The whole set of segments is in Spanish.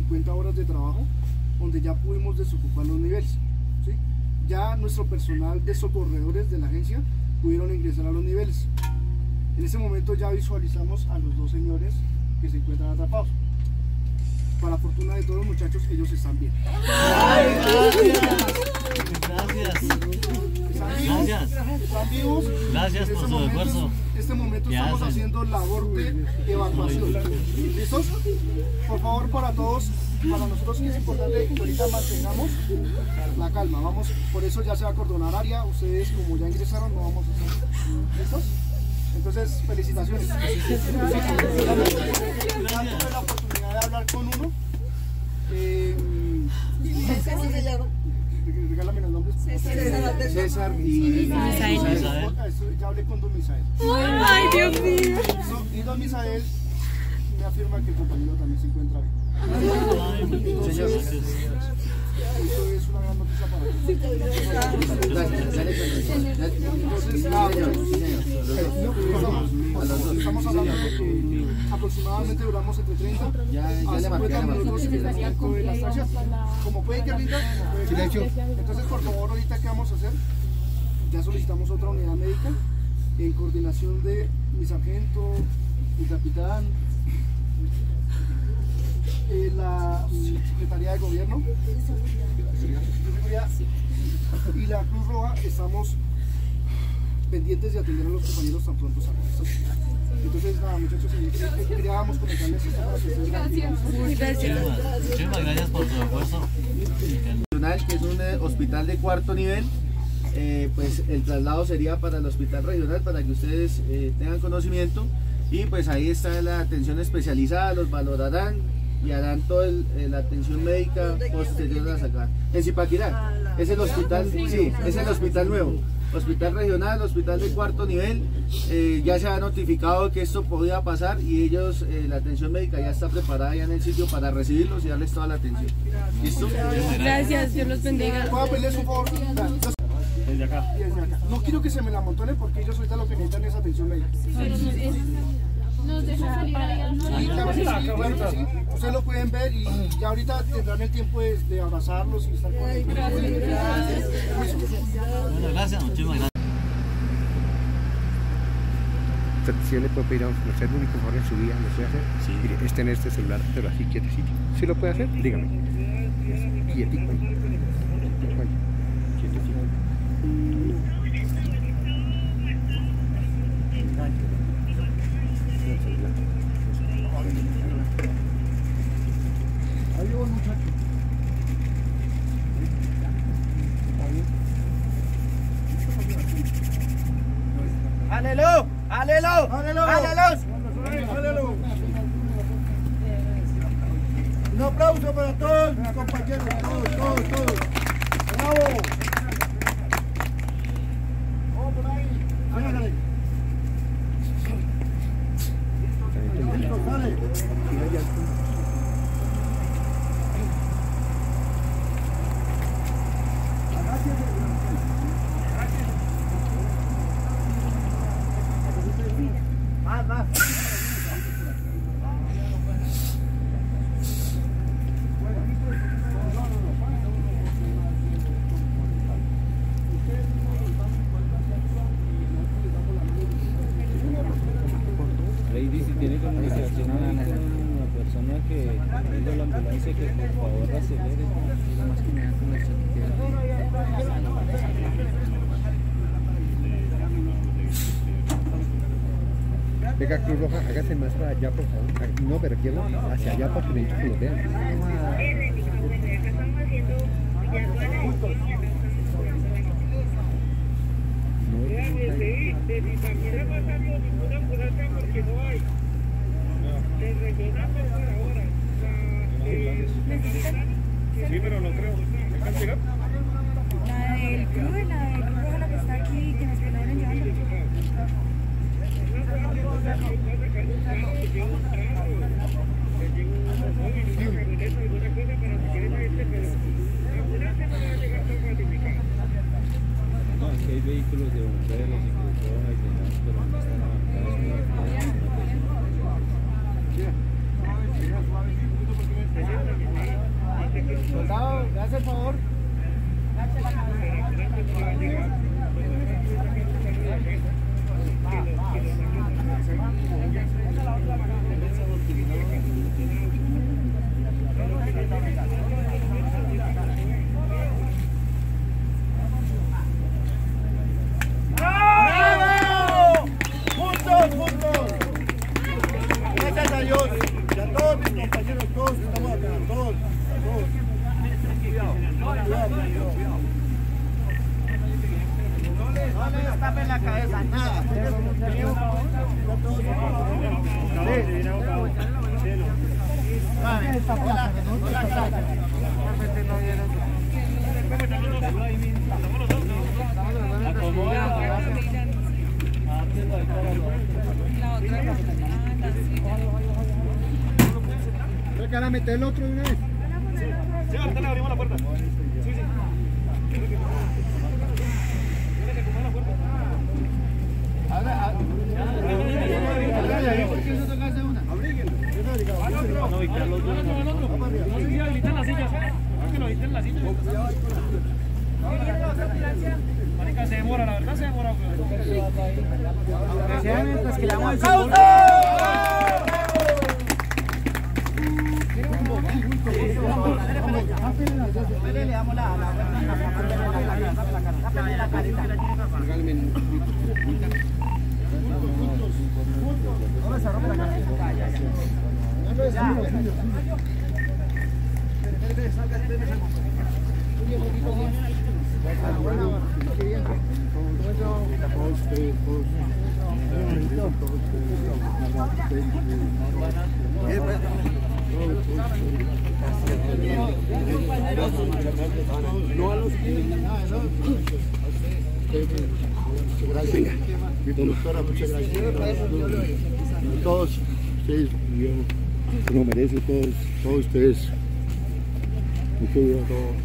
50 horas de trabajo, donde ya pudimos desocupar los niveles, ¿sí? Ya nuestro personal de socorredores de la agencia pudieron ingresar a los niveles. En ese momento ya visualizamos a los dos señores que se encuentran atrapados. Para fortuna de todos los muchachos, ellos están bien. Ay, gracias. Están vivos. Gracias por su esfuerzo. En este momento estamos haciendo labor de evacuación. ¿Listos? Por favor, para todos, para nosotros es importante que ahorita mantengamos la calma. Vamos, por eso ya se va a acordonar área. Ustedes, como ya ingresaron, no vamos a hacer. ¿Listos? Entonces, felicitaciones. Tuve la oportunidad de hablar con uno. Regálame los nombres. César y Misael. Ya hablé con don Misael. Ay, Dios mío. Y don Misael me afirma que el compañero también se encuentra bien. Entonces, eso es una gran noticia para todos. Estamos hablando de que aproximadamente duramos entre 30 a 50 minutos en el momento de la estancia. Como puede que rinda, silencio. Entonces, por favor, ahorita ¿qué vamos a hacer? Ya solicitamos otra unidad médica en coordinación de mi sargento, mi capitán, la Secretaría de Gobierno y la Cruz Roja. Estamos pendientes de atender a los compañeros tan pronto salgan. Entonces, nada, muchachos, queríamos comentarles esto para que ustedes Muchísimas gracias por su esfuerzo. Que es un hospital de cuarto nivel. Pues el traslado sería para el hospital regional, para que ustedes tengan conocimiento, y pues ahí está la atención especializada, los valorarán y harán toda la atención médica posterior a sacar. En Zipaquirá es el hospital, sí, es el hospital nuevo, hospital regional, hospital de cuarto nivel. Ya se ha notificado que esto podía pasar y ellos, la atención médica ya está preparada ya en el sitio para recibirlos y darles toda la atención. ¿Listo? Gracias, Dios los bendiga. ¿Puedo pedirles un favor? Desde acá. No quiero que se me la amontonen porque ellos ahorita lo que necesitan es atención médica. Nos deja salir ahí. Sí, claro que sí. Ustedes lo pueden ver y ya ahorita tendrán el tiempo de abrazarlos y estar con ellos. Gracias. Bueno, gracias, muchísimas gracias. Si yo le puedo pedir a usted el único favor en su vida, ¿lo puede hacer? Sí. Mire, es tener este celular, pero así quietecito. ¿Sí lo puede hacer? Dígame. Quietico. Quietecito. Adiós, muchachos. ¡Alelo! ¡Alelo! ¡Alelos! Un aplauso para todos mis compañeros, todos. ¡Bravo! Vamos por ahí. Háganle. Listo, sale. Más. Ahí dice, tiene comunicación a una persona que tenga la ambulancia que por favor acelere. Más que me dan con el Venga, Cruz Roja, hágase más para allá, por favor. No, pero quiero hacia allá para que necesito que lo vean. Sí, pero no creo. ¿Están tirando? La del club y la del Cruz Roja, la que está aquí, que nos quedaron llevando. No, aquí hay vehículos de bomberos y Cruz Roja y demás, pero no están adaptados. a Dios y a todos mis compañeros, todos que estamos acá, todos. Cuidado. No les tapen la cabeza, nada. ¿Para meter el otro de una vez? Sí, ahorita le abrimos la puerta. Sí. Marica, se demora, la verdad se demora. Mientras que le damos el seguro. Le damos la No a los gracias. Mi productora, muchas gracias. A todos ustedes, se lo merecen todos ustedes. Mucho cuidado a todos.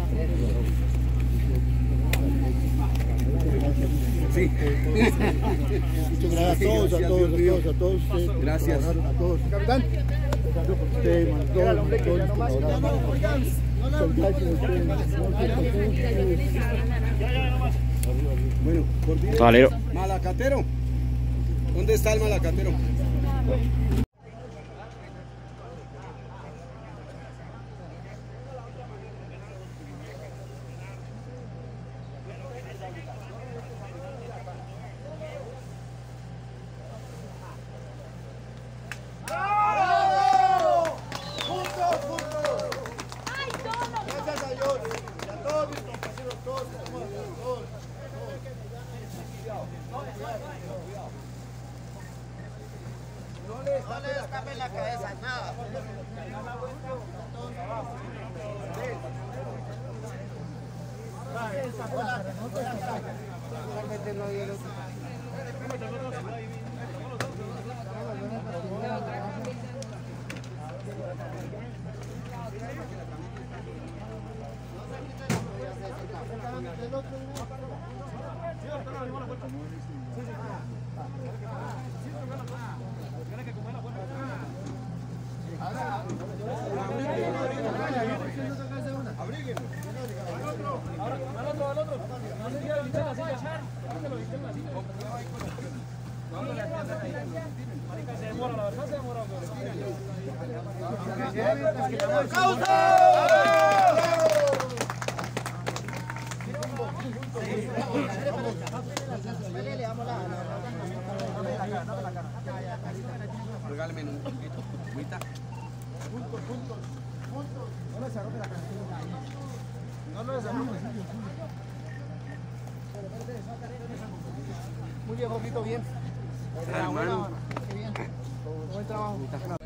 Sí. Muchas gracias a todos ustedes. Gracias. A todos. Capitán. Usted, bueno, Valero. Malacatero. ¿Dónde está el malacatero? No le escapen la cabeza, nada. Regálame un poquito. Agüita. Muy bien, poquito bien. Hermano. Qué bien. Buen trabajo.